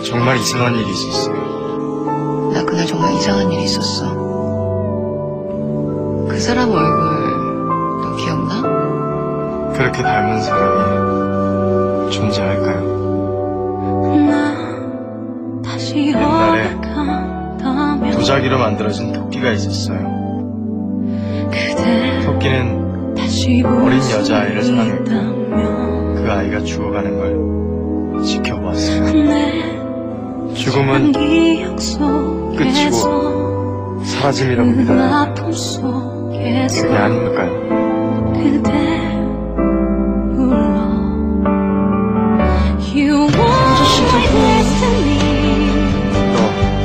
정말 이상한 일이 있었어. 나 그날 정말 이상한 일이 있었어. 그 사람 얼굴 너 기억나? 그렇게 닮은 사람이 존재할까요? 옛날에 도자기로 만들어진 토끼가 있었어요. 토끼는 어린 여자아이를 사랑했고 그 아이가 죽어가는 걸 지켜보았어요. 죽음은 끝이고 사라짐이라고 믿어요. 그게 아닙니까요? 너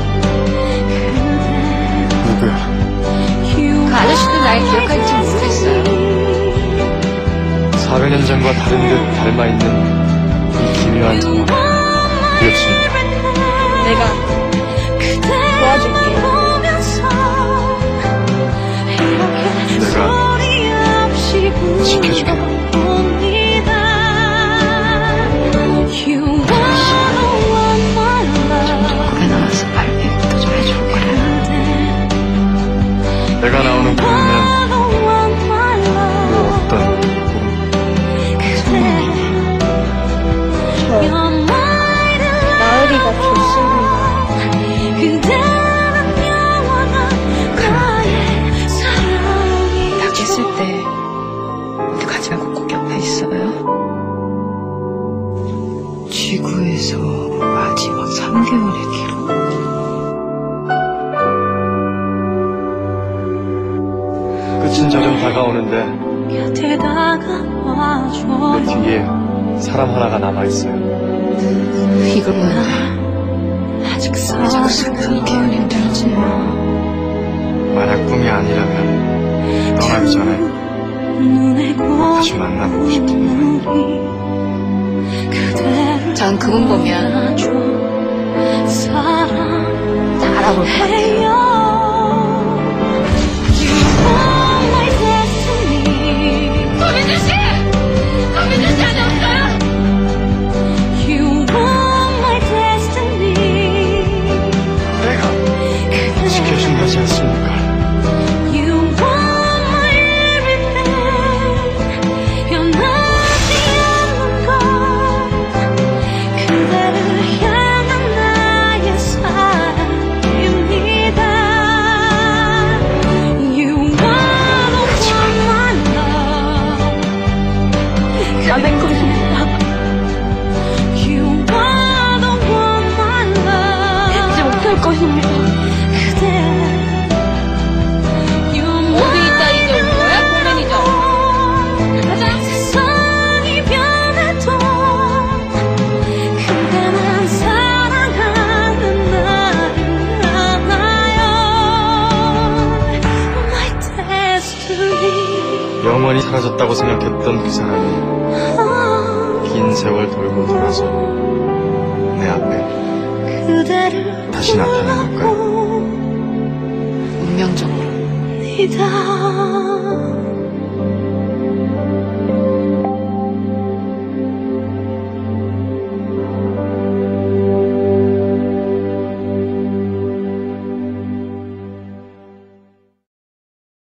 누구야? 그 아저씨도 날 기억할지 모르겠어요. 400년 전과 다른 듯 닮아있는 이 기묘한 정화 이었습니다. 내가 도와줄게. 내가 지켜줄게요. 거기 나와서 발베개도 좀 해줄 거야. 내가 나오는 꿈이면 뭐 어떤 꿈? 나으리가 좋습니다. 약했을 때 어디 가지 말고 꼭 옆에 있어요. 지구에서 마지막 3개월의 기록. 끝은 점점 다가오는데 내 뒤에 사람 하나가 남아있어요. 이걸 보는데 아직 슬픈 기운이 들지. 만약 꿈이 아니라면 떠나기 전에 다시 만나보고 싶습니다. 전 그분 보면 다 알아볼 것 같아요. 내가 지켜준다지 않습니까? 나는 것입니다. 잊지 못할 것입니다. 어디 있다 이제 온 거야? 공연이죠? 가자. 영원히 사라졌다고 생각했던 그 사람이 긴 세월 돌고 돌아서 내 앞에 다시 나타난 걸까요? 운명적으로.